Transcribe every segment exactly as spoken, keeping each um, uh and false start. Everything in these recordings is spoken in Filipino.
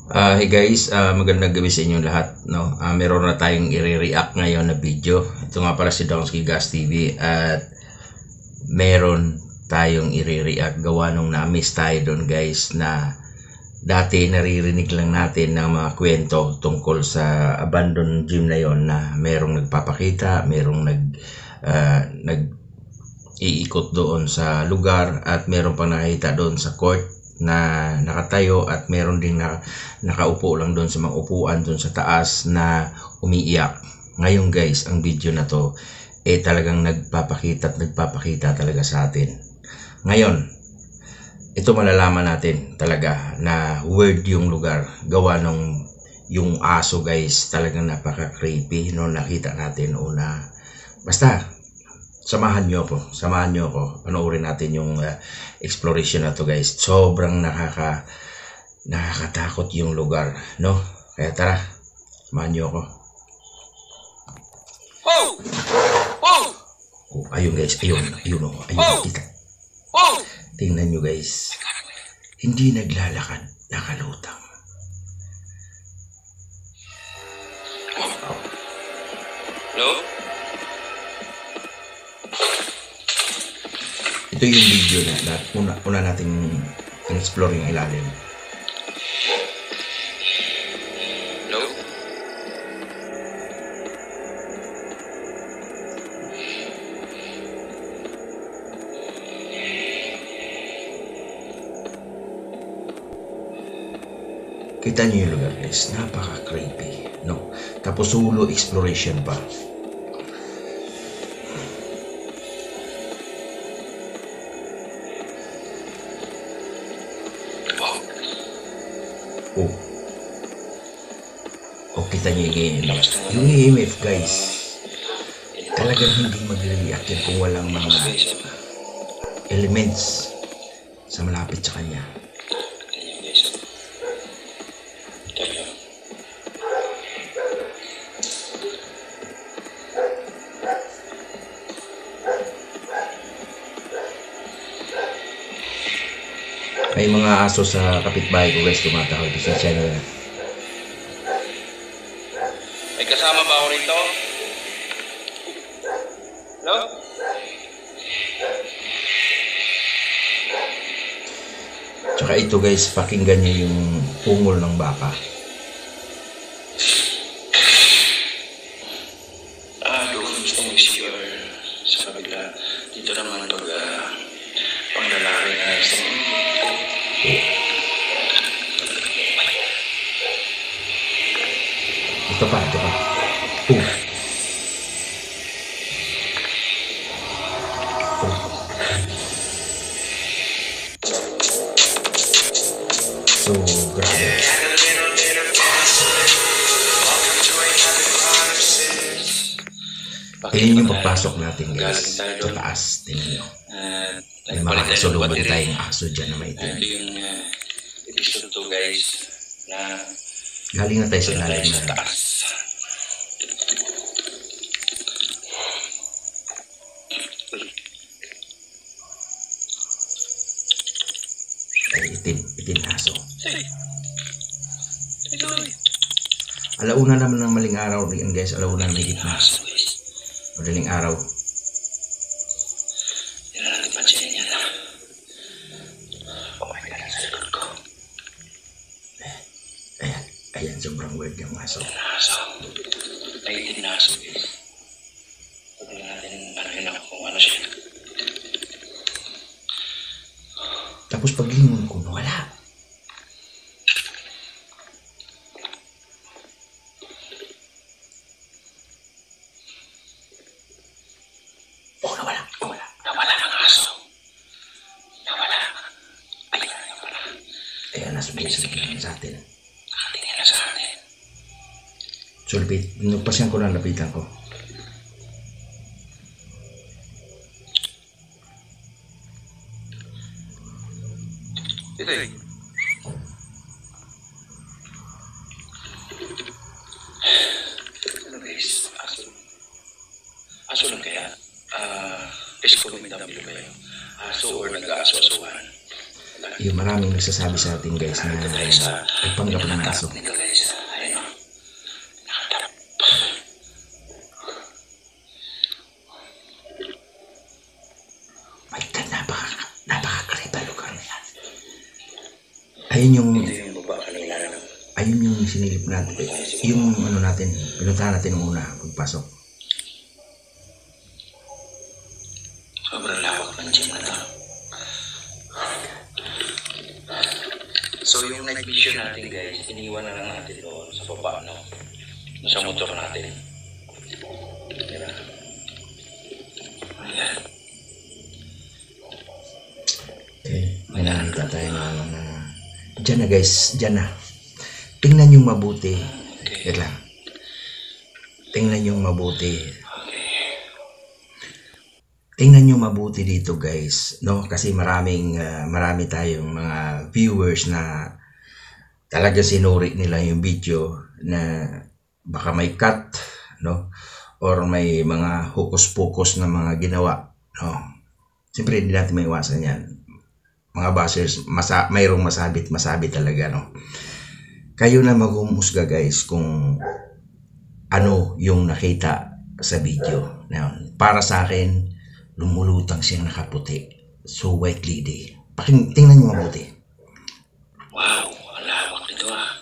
Ah, hey guys, ah, magandang gabi sa inyo lahat. No? Ah, meron na tayong i-react ngayon na video. Ito nga pala si Donsky Gas T V at meron tayong i-react. Gawa nung na-miss tayo doon guys na dati naririnig lang natin ng mga kwento tungkol sa abandoned gym na yon na merong nagpapakita, merong nag, ah, nag iikot doon sa lugar at meron pang nakita doon sa court na nakatayo at meron ding na, nakaupo lang doon sa mga upuan doon sa taas na umiiyak. Ngayon guys, ang video na to eh talagang nagpapakita at nagpapakita talaga sa atin. Ngayon, ito malalaman natin talaga na weird yung lugar. Gawa nung yung aso guys, talagang napaka-creepy nung nakita natin una. Basta, samahan nyo ako, samahan nyo ako, panoorin natin yung uh, exploration na to guys. Sobrang nakaka, nakakatakot yung lugar, no? Kaya tara, samahan nyo ako. Oh! Oh! Oh, ayun guys, ayun, ayun oh, ayun, Oh! kita. Oh! Tingnan nyo guys, hindi naglalakad, nakalutang. Hello? Ito yung video na, na una, una nating explore yung ilalim. Hello? Kita nyo yung lugar guys, napaka-creepy, no? Tapos solo exploration pa. Oh. Oh, kita nyo yung E M F. Yung E M F guys, talagang hindi mag-react yan kung walang mga elements sa malapit sa kanya. May mga aso sa kapitbahay ko guys, tumatawag sa channel na. May kasama ba ako rito? Hello? Tsaka ito guys, pakinggan nyo yung pungol ng baka. Ah, doon gusto mo C R sa kabila. Dito naman pag uh, panglalaki na gusto mo. Ito pa, ito pa. Oh. Oh. So, grabe. Tingnan yung pagpasok natin guys. Sa taas, tingnan nyo. May mga kasulubad tayong aso dyan na may Ito tingnan. yung uh, episode two guys na Galing na tayo sa tayo ilalim sa na. taas. Ay, itim, itim na aso. Hey! Ito eh. Alauna naman ng maling araw rin guys. Alauna na may gitna. Aso guys. Madaling araw. Hindi na natin pansinin yan ah. Oh my God, nasa likod ko. Ayan, ayan, sobrang weird yung aso. Aso. Ay, itim na aso guys. Pwede natin panahin ako kung ano siya. Tapos paglingon ko, wala. Oh, nawala, nawala. Nawala ng aso. Nawala. Ayun, nawala. Ayan, nasa basic lang sa atin. Nakatingin na sa atin. So, lapit, nagpasyan ko lang, lapitan ko. Ito eh. Ano guys? Aso. Aso lang kaya? Ah, uh, please comment down below kayo. Aso or nag-aaso-asuhan. Wala. yung maraming nagsasabi sa atin guys na nagpanggap ng aso. Ito guys, ayun o. Nakatap. My God, napaka, napaka-karibal lugar na yan. Ayun yung, Ito yung baba kanila na. ayun yung sinilip natin. Yung ano natin, pinuntahan natin muna pagpasok. Sobrang lawak ng gym na to. So yung night vision natin guys, iniwan na lang natin doon sa baba, no? Sa motor natin. Diba? Ayan. Okay, may nakita tayo na ano na. Diyan na guys, diyan na. Tingnan yung mabuti. Wait lang. Tingnan yung mabuti. Tingnan nyo mabuti dito guys, no? Kasi maraming uh, marami tayong mga viewers na talaga sinuri nila yung video na baka may cut, no? Or may mga hokus-pokus na mga ginawa, no? Siyempre hindi natin maiwasan yan. Mga bashers, masa mayroong masabit, masabi talaga, no? Kayo na maghumusga guys kung ano yung nakita sa video. Now, para sa akin, lumulutang siyang nakaputi. So, white lady. Paking, tingnan nyo mabuti. Wow, ang lawak nito ah.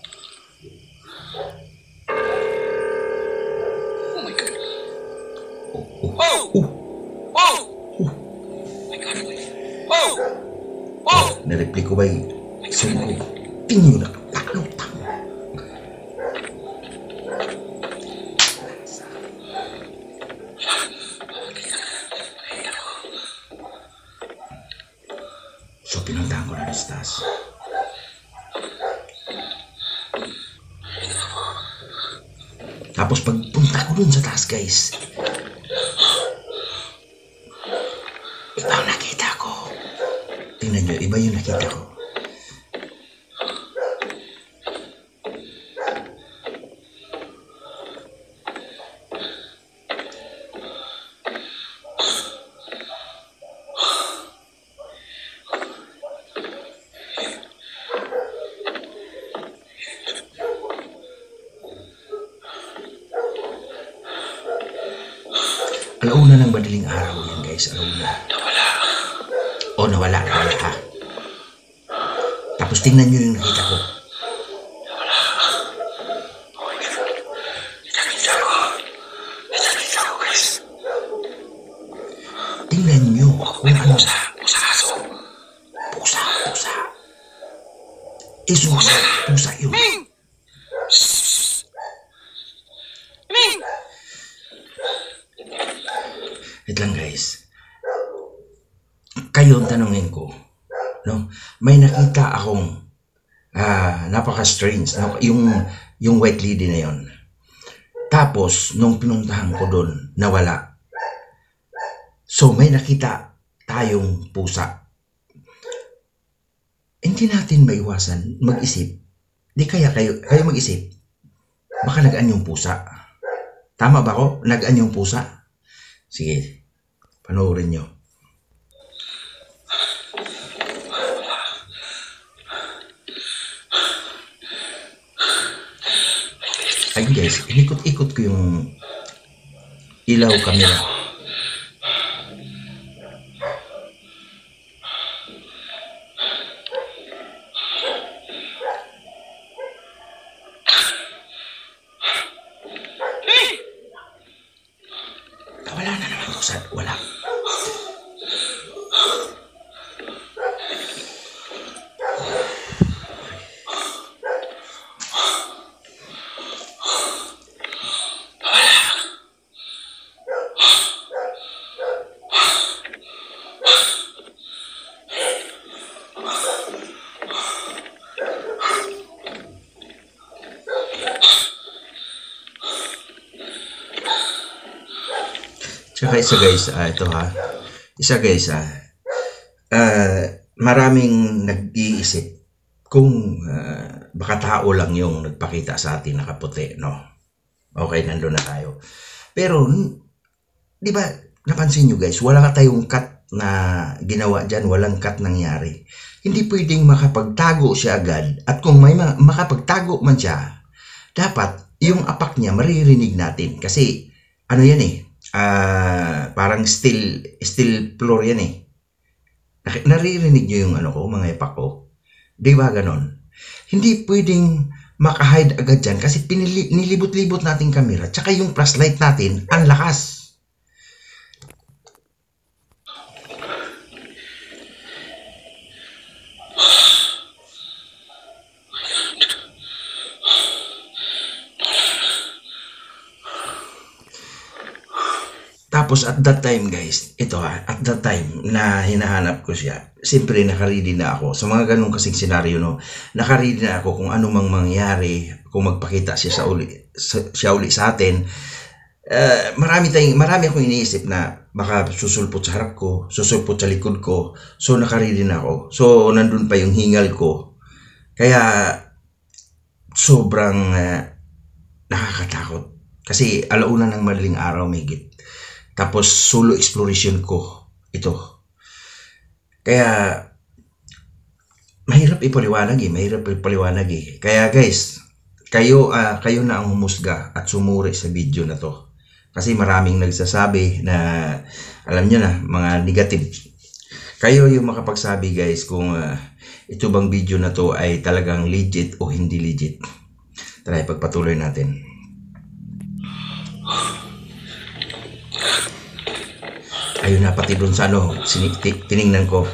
Oh my God. Oh, oh, Oh! oh, Oh! oh. My God. Oh! Oh! Narepli ko ba yung sumunod? Tingnan nyo na. Paklutang. So, pinuntahan ko na rin sa taas. Tapos, pagpunta ko dun sa taas, guys, iba ang nakita ko. Tingnan nyo, iba yung nakita ko. Alauna ng madaling araw yan guys, alauna. Nawala. O nawala, nawala ha. Tapos tingnan nyo yung nakita ko. Nawala. Oh my God. Nakita ko. Nakita ko guys. Tingnan nyo kung ano. Pusa. Pusa aso. Pusa, pusa. Isusa, pusa yun. Ming! Ming! Wait lang guys. Kayo ang tanungin ko, no? May nakita akong ah, napaka-strange, no? yung yung white lady na yon. Tapos nung pinuntahan ko doon, nawala. So may nakita tayong pusa. Hindi natin maiwasan mag-isip. Di kaya kayo kayo mag-isip. Baka nag-an yung pusa. Tama ba ako? Nag-an yung pusa? Sige, panoorin nyo. Ayun guys, inikot-ikot ko yung ilaw camera. Wala na naman pusa, wala. Tsaka isa guys, ah, ito ha. Isa guys, ah, ah, maraming nag-iisip kung ah, baka tao lang yung nagpakita sa atin nakaputi, no? Okay, nandun na tayo. Pero, di ba, napansin nyo guys, wala ka tayong cut na ginawa dyan, walang cut nangyari. Hindi pwedeng makapagtago siya agad. At kung may makapagtago man siya, dapat yung apak niya maririnig natin. Kasi ano yan eh, uh, parang steel, steel floor yan eh. Naririnig nyo yung ano ko, mga ipak ko. Di ba ganon? Hindi pwedeng makahide agad dyan kasi pinili, nilibot-libot natin kamera. Tsaka yung flashlight natin, ang lakas. Tapos at that time guys, ito ha, at that time na hinahanap ko siya, siyempre nakaready na ako. Sa mga ganun kasing senaryo, no, nakaready na ako kung ano mang mangyari, kung magpakita siya sa uli, sa, siya uli sa atin. Uh, marami tayong, marami akong iniisip na baka susulpot sa harap ko, susulpot sa likod ko. So nakaready na ako. So nandun pa yung hingal ko. Kaya sobrang uh, nakakatakot. Kasi alauna ng madaling araw may git. Tapos solo exploration ko ito. Kaya mahirap ipaliwanag eh, mahirap ipaliwanag eh. Kaya guys, kayo uh, kayo na ang humusga at sumuri sa video na to. Kasi maraming nagsasabi na alam niyo na, mga negative. Kayo yung makapagsabi guys kung uh, ito bang video na to ay talagang legit o hindi legit. Tara, ipagpatuloy natin. Ayun na, pati doon sa ano, tiningnan ko.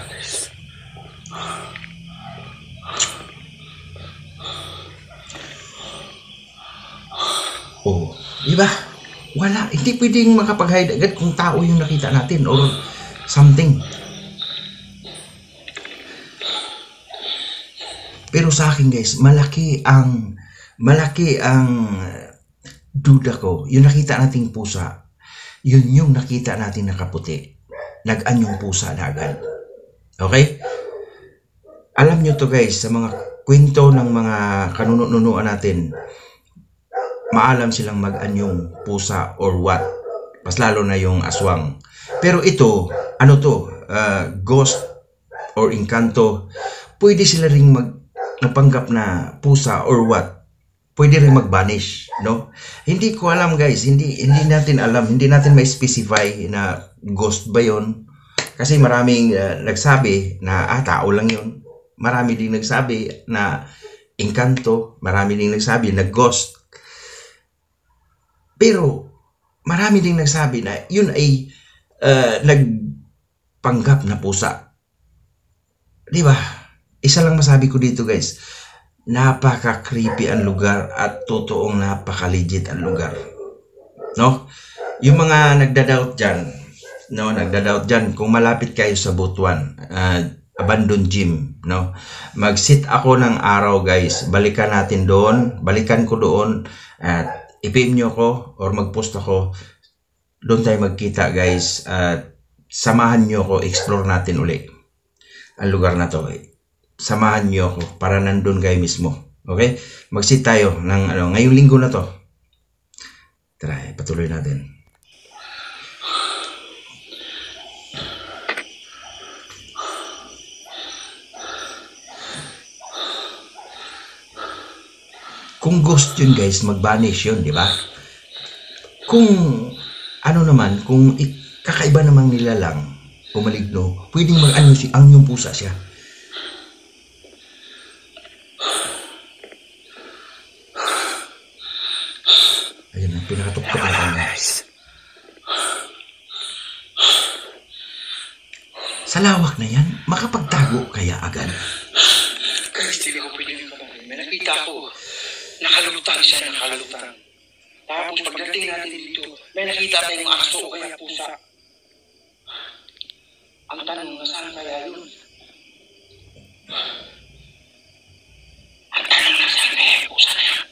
Oh, di ba? Wala, hindi pwedeng makapag-hide agad kung tao yung nakita natin or something. Pero sa akin guys, malaki ang malaki ang duda ko. Yung nakita nating pusa, yun yung nakita natin na kaputi. Nag-anyong pusa na agad. Okay? Alam nyo to guys, sa mga kwento ng mga kanununuan natin, maalam silang mag-anyong pusa or what. Mas lalo na yung aswang. Pero ito, ano to, uh, ghost or inkanto, pwede sila ring mag, napanggap na pusa or what. Pwede rin mag-vanish, no? Hindi ko alam guys, hindi hindi natin alam, hindi natin may specify na ghost ba yon. Kasi maraming uh, nagsabi na ah, tao lang yon. Marami din nagsabi na engkanto, marami din nagsabi na ghost. Pero marami din nagsabi na yun ay uh, nagpanggap na pusa. Di ba? Isa lang masabi ko dito guys. Napaka-creepy ang lugar at totoong napaka-legit ang lugar. No? Yung mga nagda-doubt dyan, no, nagda-doubt dyan, kung malapit kayo sa Butuan, uh, abandoned gym, no? Mag-sit ako ng araw, guys. Balikan natin doon, balikan ko doon, at i-P M nyo ako or mag-post ako. Doon tayo magkita, guys. At samahan nyo ako, explore natin uli ang lugar na to, eh. Samahan niyo ako para nandun kayo mismo. Okay? Mag-sit tayo ng ano, ngayong linggo na to. Tara, patuloy natin. Kung ghost yun guys, mag-vanish yun, di ba? Kung ano naman, kung kakaiba namang nilalang o maligno, pwedeng mag-ano si ang yung pusa siya. Pinakatuktok natin guys. Sa lawak na yan, makapagtago kaya agad. Guys, hindi ko pwede yung kapatid. May nakita ko. Nakalutang siya, nakalutang. Tapos pagdating natin dito, may nakita tayong aso o kaya pusa. Ang tanong, nasaan kaya yun? Ang tanong, nasaan kaya yung pusa na yan?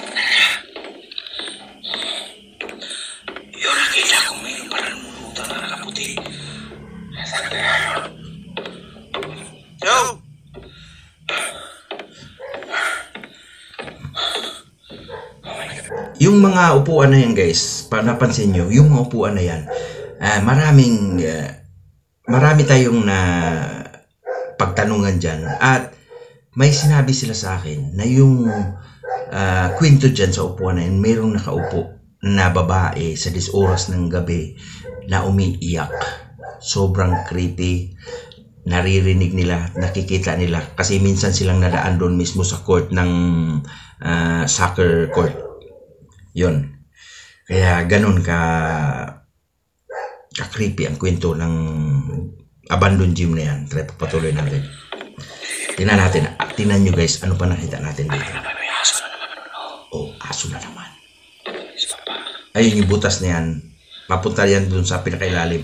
Yun, nakita ko mayroon parang lumulutang na nakaputi. Nasaan kaya yun? Yo! Yung mga upuan na yan guys, napansin nyo, yung mga upuan na yan, uh, maraming uh, marami tayong na pagtanungan dyan at may sinabi sila sa akin na yung uh, kwento dyan sa upuan na yun, mayroong nakaupo na babae sa dis oras ng gabi na umiiyak. Sobrang creepy. Naririnig nila, nakikita nila kasi minsan silang nadaan doon mismo sa court ng uh, soccer court. Yun. Kaya ganun ka ka-creepy ang kwento ng abandoned gym na yan. Try patuloy natin. Tingnan natin. Tingnan nyo guys, ano pa nakita natin dito. Oh, aso na naman. Ayun yung butas na yan. Papunta yan dun sa pinakailalim.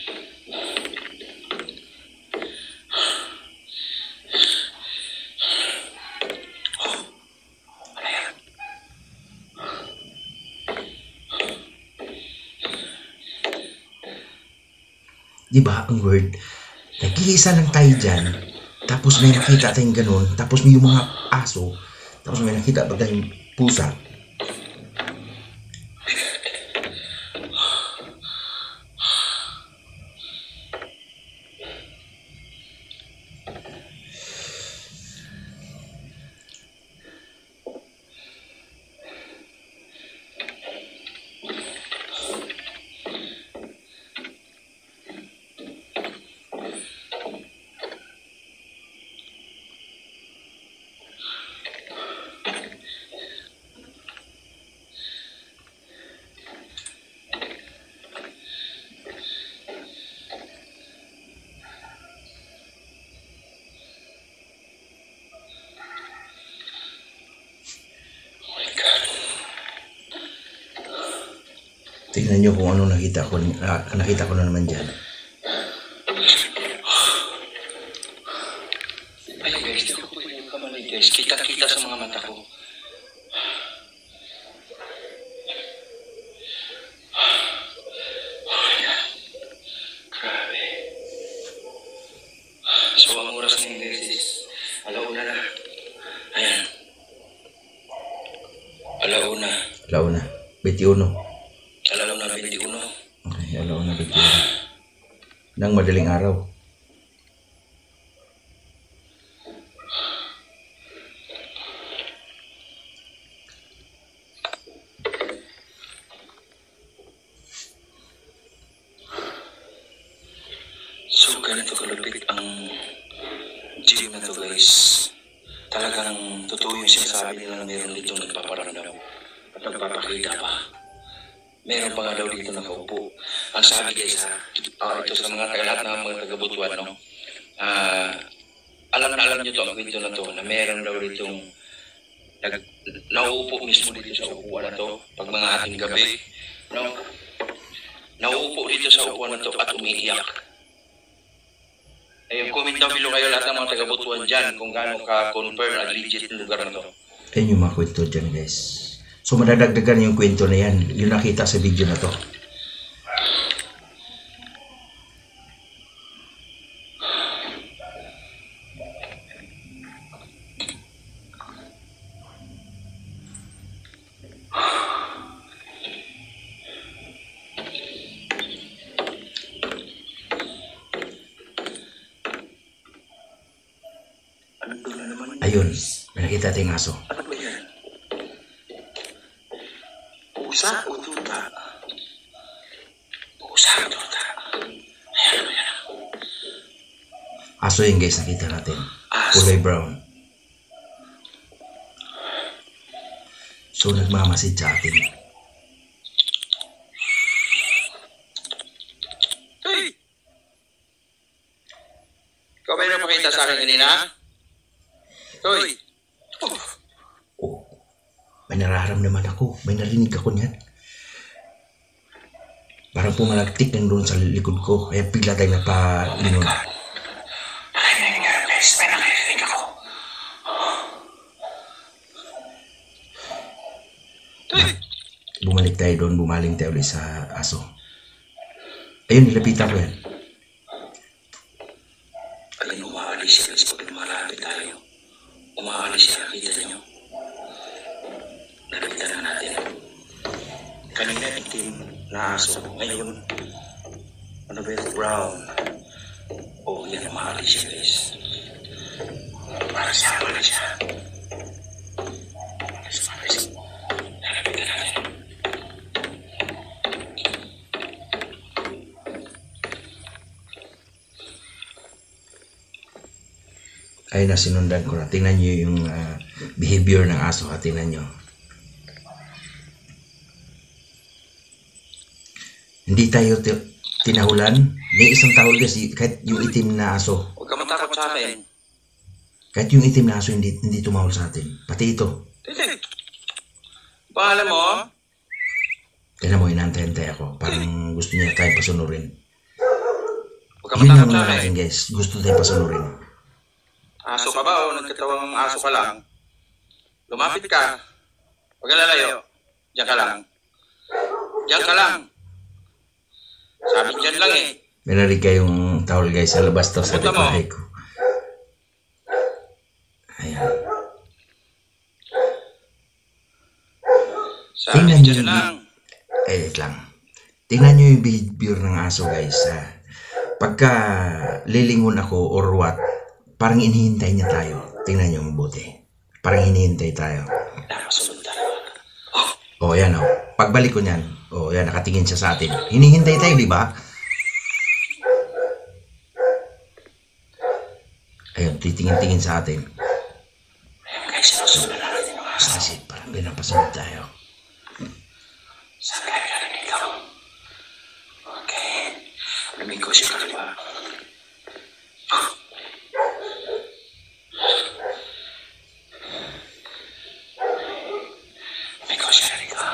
Diba ang word? Nag-iisa lang tayo dyan. Tapos may nakita tayong ganun. Tapos may yung mga aso. Tapos may nakita pa tayong pusa. Tingnan nyo kung ano nakita ko, uh, nakita ko na naman dyan. Ay guys, di ko pwede yung kamali guys. Kita-kita sa mga mata ko. Oh my God. Grabe. So ang oras ngayon guys is alauna na. Ayan. Alauna. Alauna. twenty-one. Alauna twenty-one. Okay, alauna twenty-one. Nang madaling araw. So ganito kalupit ang gym na to guys. Talagang totoo yung sinasabi nila na meron dito nagpaparamdam at nagpapakita pa. Meron pa nga daw dito nakaupo. Ang sabi guys ha, uh, ito sa mga lahat ng mga taga-Butuan, no? Uh, alam na alam nyo to, ang kwento na to, na meron daw dito nag, nauupo mismo dito sa upuan na to, pag mga ating gabi, no? Nauupo dito sa upuan na to at umiiyak. Eh, comment down below kayo lahat ng mga taga-Butuan dyan kung gaano ka-confirm at legit yung lugar na to. Ayun yung mga kwento dyan guys. So madadagdagan yung kwento na yan. Yung nakita sa video na to. Ayun, may nakita tayong aso. Ano ba yan? Pusa o tuta? Pusa o tuta? Ayan, ayan. Aso yun guys, nakita natin. Aso. Kulay brown. So nagmamasid sa atin. Hey! Ikaw ba yung napakita sa akin kanina? Hoy! Oh. Oh, may nararamdaman ako. May narinig ako niyan. Parang pumalagtik ng doon sa likod ko. Kaya bigla tayo napalingon. Nakinig nga guys, may nakinig ako. Hoy! Bumalik tayo doon. Bumaling tayo ulit sa aso. Ayun, nilapitan ko yan. Ayun, umaalis siya guys pag lumalapit tayo. Umaalis siya, kita niyo. Lapitan na natin. Kanina itim na aso. Ngayon, ano ba yun? Brown. Oo, yan ang maaari siya, guys. Para sa akin na siya. Para sa mga isip mo. Lalapitan natin. Ay, nasinundan ko na. Tingnan nyo yung uh, behavior ng aso. Ha? Tingnan nyo. Hindi tayo tinahulan. May isang tahol guys, kahit yung itim na aso. Huwag ka matakot sa akin. Kahit yung itim na aso, hindi, hindi tumahol sa atin. Pati ito. Titik. Bahala mo? Tingnan mo, inantay-antay ako. Parang gusto niya tayo pasunurin. Huwag ka Yun matakot ang sa mga akin. natin guys. Gusto tayo pasunurin. Aso ka ba o nagkatawang aso ka lang? Lumapit ka. Huwag ka lalayo. Diyan ka lang. Diyan ka lang. Sabi dyan lang eh. May narinig kayong tahol guys sa labas to sa Punta mo. bahay ko. Ayan. Sabi Tingnan nyo dyan yung lang. Eh, wait lang. Tingnan nyo yung behavior ng aso guys. Ha? Pagka lilingon ako or what, parang inihintay niya tayo. Tingnan nyo mabuti. Parang hinihintay tayo. Nakasunod tayo. O, yan o. Pagbalik ko niyan, o, yan, nakatingin siya sa atin. Hinihintay tayo, di ba? Ayun, titingin-tingin sa atin. Ayan guys, sinusunod na natin yung aso. Kasi parang pinapasunod tayo. Saan kaya narinig ko? Okay. Lumigo siya kaliwa. Lumigo siya narinig ko.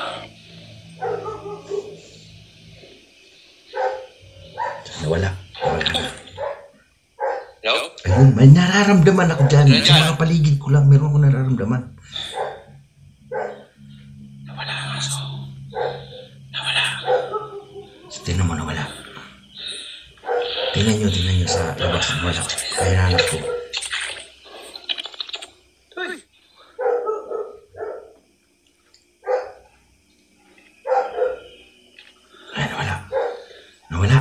Nawala. Nawala na. Hello? Ayun, may nararamdaman ako dyan. Ayan Sa yan. mga paligid ko lang, meron ako nararamdaman. Nawala ang aso. Nawala. So, tingnan mo, nawala. Tingnan nyo, tingnan nyo sa labas. Nawala. Kaya nahanap ko. Uy. Ay, nawala. Nawala.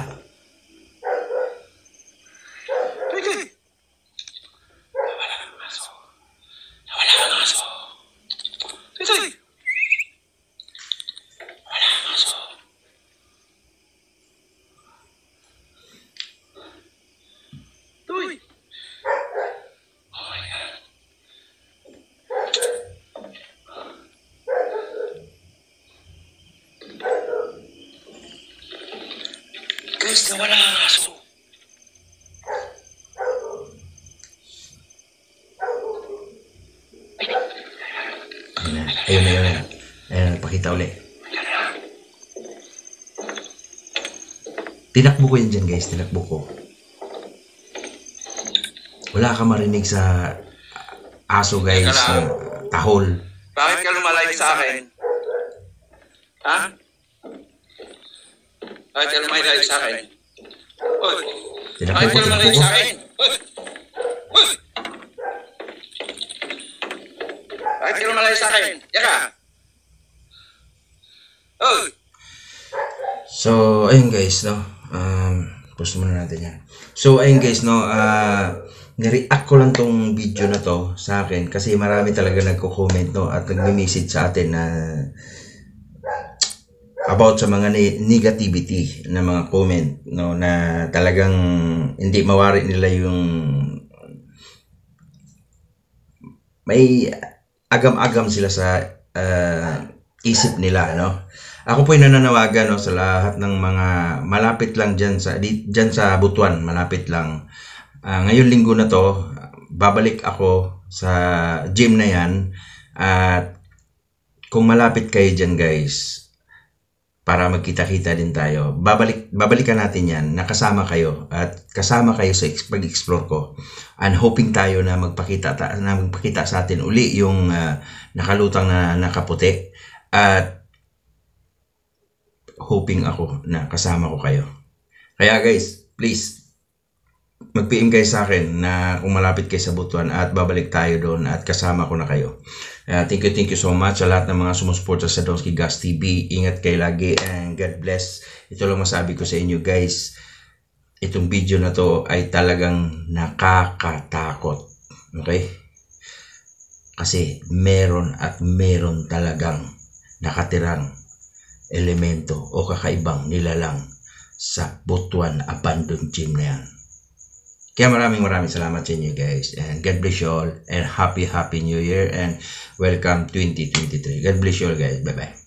Uy, uy. Nawala ang aso. Nawala ang aso. Uy, uy. Nawala ang aso. Uy. Oh my God. Guys, nawala ang aso. Ayun na. Ayun na, ayun na. Ayun, nagpakita ulit. Tinakbo ko yun dyan guys, tinakbo ko. Wala ka marinig sa aso guys, Teka lang. na tahol. Bakit ka lumalayo sa akin? Ha? Bakit ka lumalayo sa akin? Uy! Tinakbo Bakit ko, ka tinakbo lumalayo ko. sa akin? Uy! Uy! Bakit ka lumalayo sa akin? Yaka! Uy! So, ayun guys, no. Um, post muna natin yan. So, ayun guys, no. Uh, Nireact ko lang tong video na to sa akin kasi marami talaga nagko-comment, no, at nagme-message sa atin na about sa mga ne- negativity na mga comment, no, na talagang hindi mawari nila yung may agam-agam sila sa uh, isip nila, no. Ako po ay nananawagan, no, sa lahat ng mga malapit lang dyan sa, di, dyan sa Butuan, malapit lang. Uh, ngayon linggo na to, babalik ako sa gym na yan. At kung malapit kayo dyan guys, para magkita-kita din tayo, babalik, babalikan natin yan, nakasama kayo at kasama kayo sa pag-explore ko. And hoping tayo na magpakita, ta, na magpakita sa atin uli yung uh, nakalutang na nakaputi. At hoping ako na kasama ko kayo. Kaya guys, please, mag-P M kayo sa akin na kung malapit kayo sa Butuan at babalik tayo doon at kasama ko na kayo. Uh, thank you, thank you so much sa lahat ng mga sumusuporta sa Donski Gas T V. Ingat kayo lagi and God bless. Ito lang masabi ko sa inyo guys. itong video na to ay talagang nakakatakot. Okay? Kasi meron at meron talagang nakatirang elemento o kakaibang nilalang sa Butuan Abandoned Gym na yan. Kaya maraming maraming salamat sa inyo guys, and God bless you all, and happy happy new year, and welcome twenty twenty-three. God bless you all guys. Bye bye.